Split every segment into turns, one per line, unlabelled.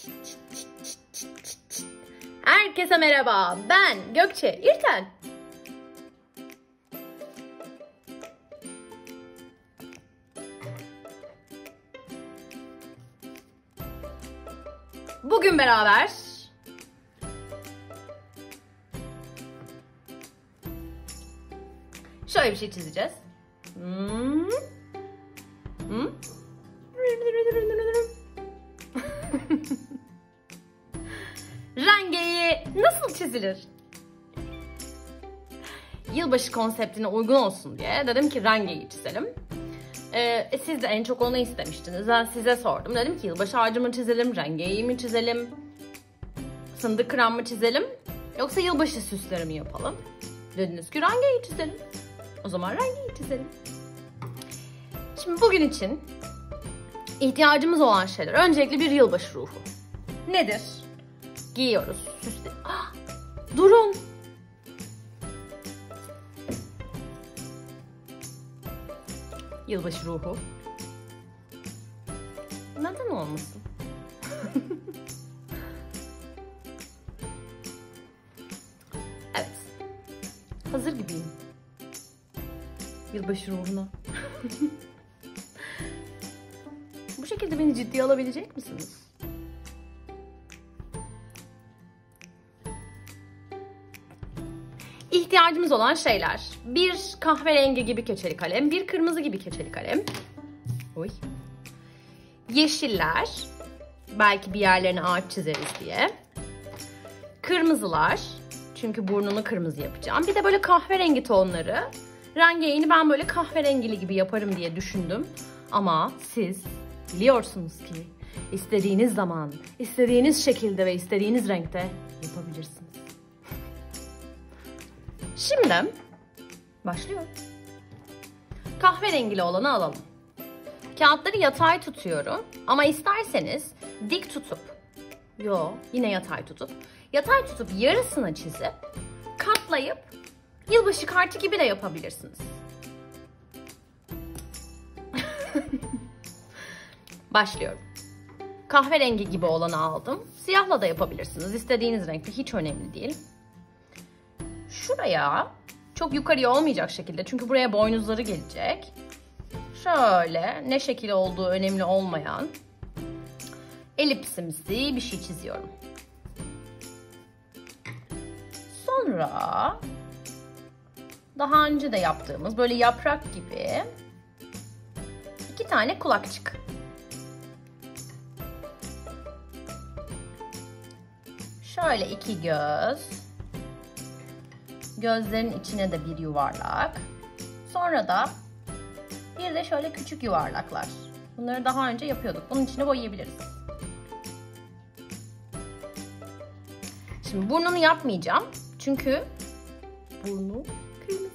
Herkese merhaba, ben Gökçe İrten. Bugün beraber şöyle bir şey çizeceğiz. Rengeyi nasıl çizilir? Yılbaşı konseptine uygun olsun diye dedim ki rengeyi çizelim. Siz de en çok onu istemiştiniz. Ben size sordum. Dedim ki yılbaşı ağacı mı çizelim, rengeyi mi çizelim, fındık kıran mı çizelim, yoksa yılbaşı süsleri mi yapalım? Dediniz ki rengeyi çizelim. O zaman rengeyi çizelim. Şimdi bugün için ihtiyacımız olan şeyler. Öncelikle bir yılbaşı ruhu. Nedir? Giyiyoruz, süsle. Durun. Yılbaşı ruhu. Neden olmasın? Evet. Hazır gibiyim. Yılbaşı ruhuna. Bu şekilde beni ciddiye alabilecek misiniz? İhtiyacımız olan şeyler. Bir kahverengi gibi keçeli kalem, bir kırmızı gibi keçeli kalem. Oy. Yeşiller. Belki bir yerlerine ağaç çizeriz diye. Kırmızılar. Çünkü burnunu kırmızı yapacağım. Bir de böyle kahverengi tonları. Rengeğini ben böyle kahverengili gibi yaparım diye düşündüm. Ama siz biliyorsunuz ki istediğiniz zaman, istediğiniz şekilde ve istediğiniz renkte yapabilirsiniz. Şimdi başlıyor. Kahverengili olanı alalım. Kağıtları yatay tutuyorum ama isterseniz dik tutup, yine yatay tutup yarısını çizip katlayıp yılbaşı kartı gibi de yapabilirsiniz. Başlıyorum. Kahverengi gibi olanı aldım. Siyahla da yapabilirsiniz. İstediğiniz renkte, hiç önemli değil. Şuraya çok yukarıya olmayacak şekilde, çünkü buraya boynuzları gelecek. Şöyle ne şekil olduğu önemli olmayan elipsimsi bir şey çiziyorum. Sonra daha önce de yaptığımız böyle yaprak gibi 2 tane kulakçık. Şöyle 2 göz. Gözlerin içine de bir yuvarlak. Sonra da bir de şöyle küçük yuvarlaklar. Bunları daha önce yapıyorduk. Bunun içine boyayabiliriz. Şimdi burnunu yapmayacağım. Çünkü burnu kırmızı.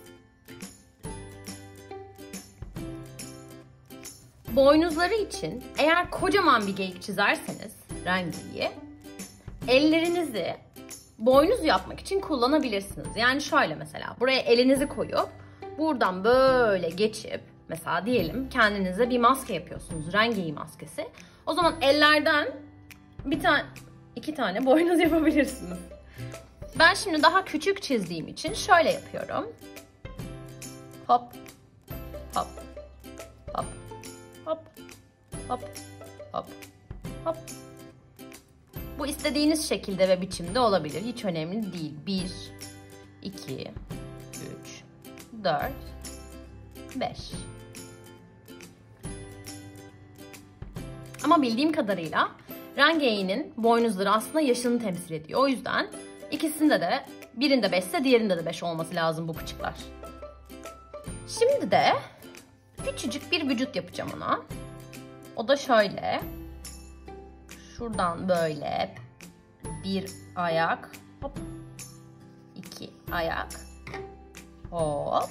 Boynuzları için eğer kocaman bir geyik çizerseniz rengiyi, ellerinizi boynuz yapmak için kullanabilirsiniz. Yani şöyle mesela buraya elinizi koyup buradan böyle geçip mesela diyelim kendinize bir maske yapıyorsunuz. Rengeyi maskesi. O zaman ellerden iki tane boynuz yapabilirsiniz. Ben şimdi daha küçük çizdiğim için şöyle yapıyorum. Hop, hop, hop, hop, hop, hop, hop. Bu istediğiniz şekilde ve biçimde olabilir. Hiç önemli değil. 1, 2, 3, 4, 5. Ama bildiğim kadarıyla rengeğinin boynuzları aslında yaşını temsil ediyor. O yüzden ikisinde de, birinde 5 ise diğerinde de 5 olması lazım bu pıçıklar. Şimdi de küçücük bir vücut yapacağım ona. O da şöyle. Şuradan böyle bir ayak, hop, 2 ayak, hop.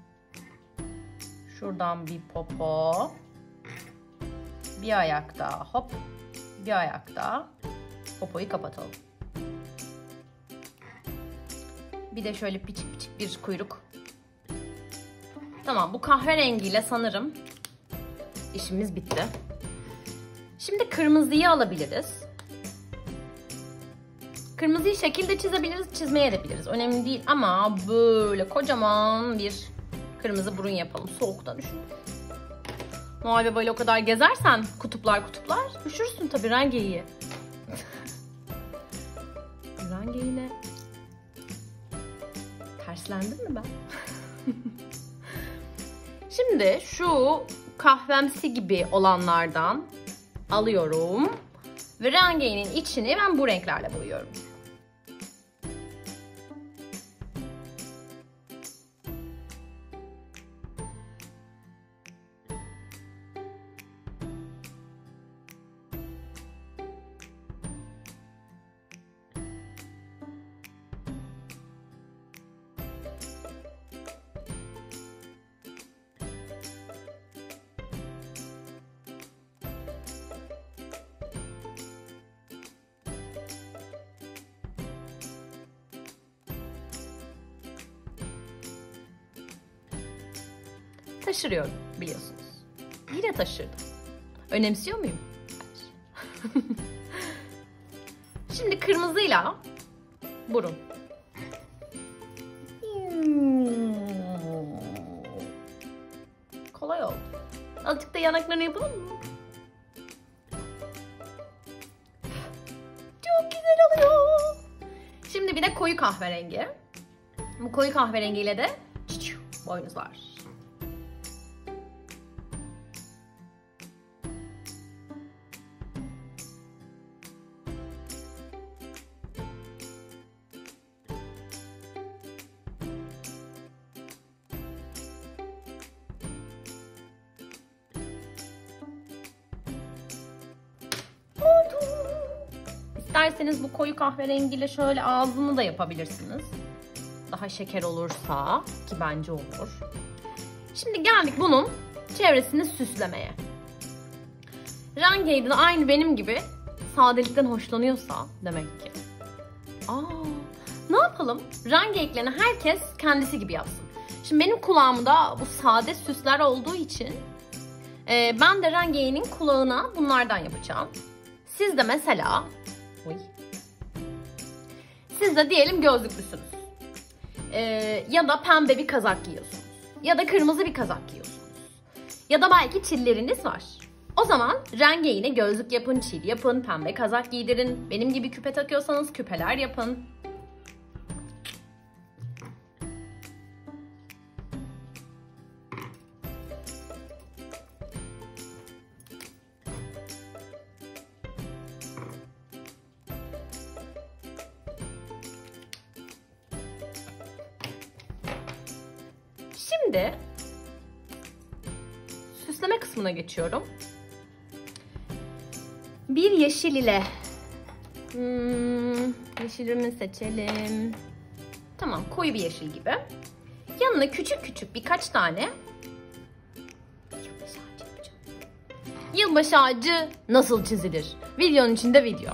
Şuradan bir popo, bir ayak daha, hop, bir ayak daha. Popoyu kapatalım. Bir de şöyle küçük küçük bir kuyruk. Tamam, bu kahverengiyle sanırım işimiz bitti. Şimdi kırmızıyı alabiliriz. Kırmızıyı şekilde çizebiliriz, çizmeyebiliriz. Önemli değil ama böyle kocaman bir kırmızı burun yapalım. Soğuktan üşün. Noel Baba ile o kadar gezersen kutuplar üşürsün tabii rengeyi. Rengeyle terslendim mi ben? Şimdi şu kahvemsi gibi olanlardan alıyorum ve rengeğinin içini ben bu renklerle boyuyorum. Taşırıyorum biliyorsunuz. Yine taşırdım. Önemsiyor muyum? Hayır. Şimdi kırmızıyla burun. Kolay oldu. Azıcık da yanaklarını yapalım mı? Çok güzel oluyor. Şimdi bir de koyu kahverengi. Bu koyu kahverengiyle de boynuzlar. İsterseniz bu koyu kahverengiyle şöyle ağzını da yapabilirsiniz. Daha şeker olursa, ki bence olur. Şimdi geldik bunun çevresini süslemeye. Rengaine de aynı benim gibi sadelikten hoşlanıyorsa demek ki. Ne yapalım? Rengaine'lerini herkes kendisi gibi yapsın. Şimdi benim kulağımda bu sade süsler olduğu için ben de Rengaine'in kulağına bunlardan yapacağım. Siz de mesela siz de diyelim gözlüklüsünüz. Ya da pembe bir kazak giyiyorsunuz. Ya da kırmızı bir kazak giyiyorsunuz. Ya da belki çilleriniz var. O zaman Rengaine'e gözlük yapın, çil yapın, pembe kazak giydirin. Benim gibi küpe takıyorsanız küpeler yapın. Şimdi süsleme kısmına geçiyorum. Bir yeşil ile yeşilimi seçelim. Tamam, koyu bir yeşil gibi. Yanına küçük küçük birkaç tane yılbaşı ağacı yapacağım. Yılbaşı ağacı nasıl çizilir? Videonun içinde video.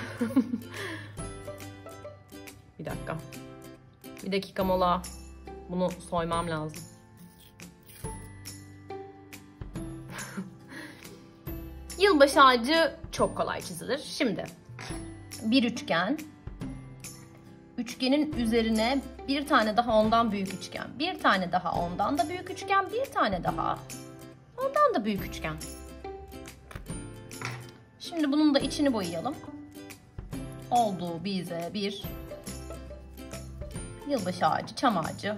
Bir dakika. Bir dakika mola. Bunu soymam lazım. Yılbaşı ağacı çok kolay çizilir. Şimdi bir üçgen. Üçgenin üzerine bir tane daha ondan büyük üçgen. Bir tane daha ondan da büyük üçgen. Bir tane daha ondan da büyük üçgen. Şimdi bunun da içini boyayalım. Oldu bize bir yılbaşı ağacı, çam ağacı.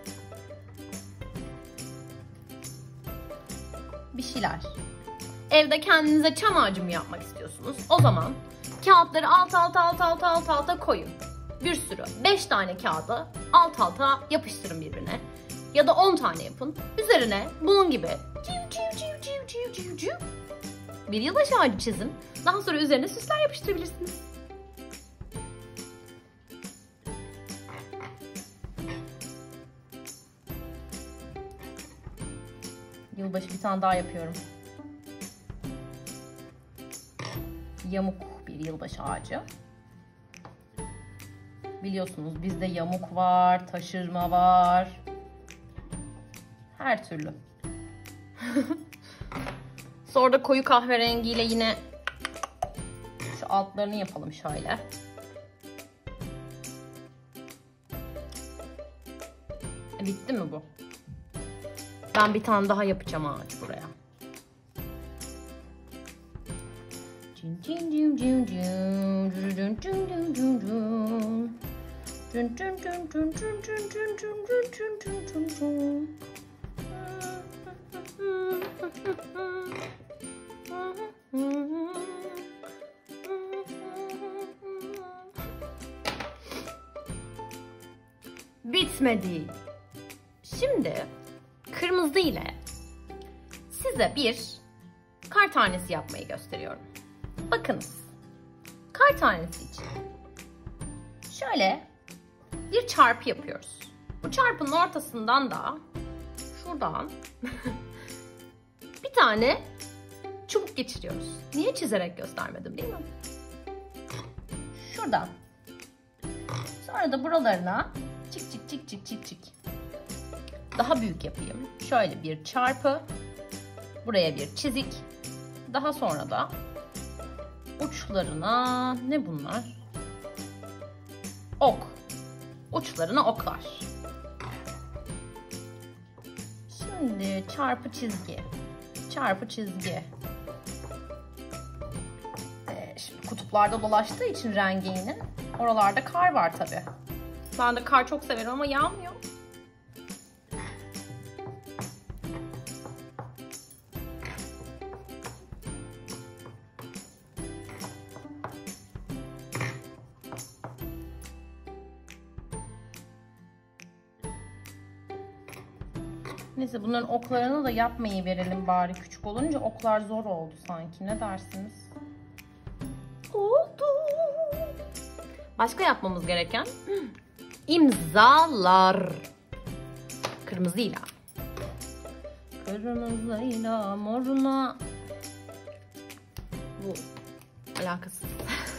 Bir şeyler. Evde kendinize çam ağacı mı yapmak istiyorsunuz? O zaman kağıtları alt alta koyun. Bir sürü. 5 tane kağıdı alt alta yapıştırın birbirine. Ya da 10 tane yapın. Üzerine bunun gibi bir yılbaşı ağacı çizin. Daha sonra üzerine süsler yapıştırabilirsiniz. Yılbaşı bir tane daha yapıyorum. Yamuk bir yılbaşı ağacı. Biliyorsunuz bizde yamuk var, taşırma var. Her türlü. Sonra da koyu kahverengiyle yine şu altlarını yapalım şöyle. Bitti mi bu? Ben bir tane daha yapacağım ağaç buraya. Bitmedi. Şimdi kırmızı ile size bir kar tanesi yapmayı gösteriyorum. Bakınız. Kar tanesi için şöyle bir çarpı yapıyoruz. Bu çarpının ortasından da şuradan bir tane çubuk geçiriyoruz. Niye çizerek göstermedim, değil mi? Şuradan. Sonra da buralarına çık çık çık çık çık çık. Daha büyük yapayım. Şöyle bir çarpı. Buraya bir çizik. Daha sonra da uçlarına ne bunlar? Ok. Uçlarına oklar. Şimdi çarpı çizgi. Çarpı çizgi. Şimdi kutuplarda dolaştığı için rengeğinin oralarda kar var tabii. Ben de kar çok severim ama yağmıyor. Neyse bunların oklarını da yapmayı verelim bari, küçük olunca oklar zor oldu sanki. Ne dersiniz? Oldu. Başka yapmamız gereken imzalar. Kırmızıyla. Kırmızıyla moruna. Bu alakasız.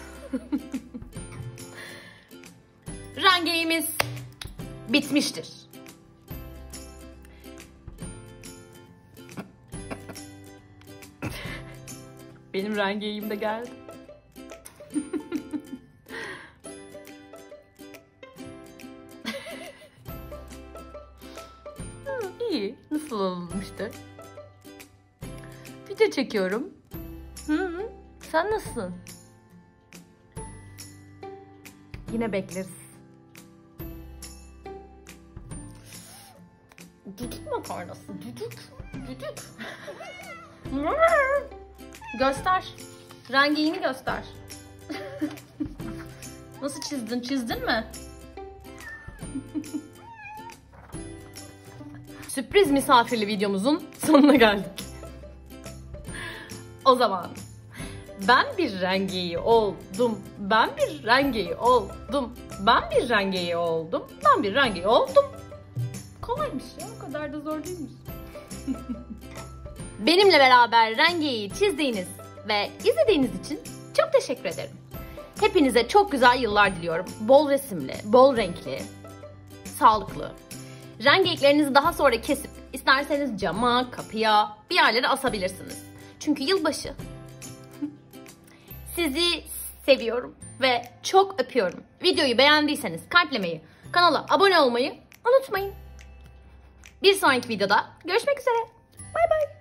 Rengeğimiz bitmiştir. Benim rengeğim de geldi. İyi. Nasıl olmuştu? Video çekiyorum. Sen nasılsın? Yine bekleriz. Düdük makarnası. Düdük. Düdük. Göster. Rengeğini göster. Nasıl çizdin? Çizdin mi? Sürpriz misafirli videomuzun sonuna geldik. O zaman ben bir rengeği oldum. Ben bir rengeği oldum. Ben bir rengeği oldum. Ben bir rengeği oldum. Kolaymış ya. O kadar da zor değilmiş. Benimle beraber rengeyi çizdiğiniz ve izlediğiniz için çok teşekkür ederim. Hepinize çok güzel yıllar diliyorum. Bol resimli, bol renkli, sağlıklı. Rengeyklerinizi daha sonra kesip isterseniz cama, kapıya, bir yerlere asabilirsiniz. Çünkü yılbaşı. Sizi seviyorum ve çok öpüyorum. Videoyu beğendiyseniz kalplemeyi, kanala abone olmayı unutmayın. Bir sonraki videoda görüşmek üzere. Bay bay.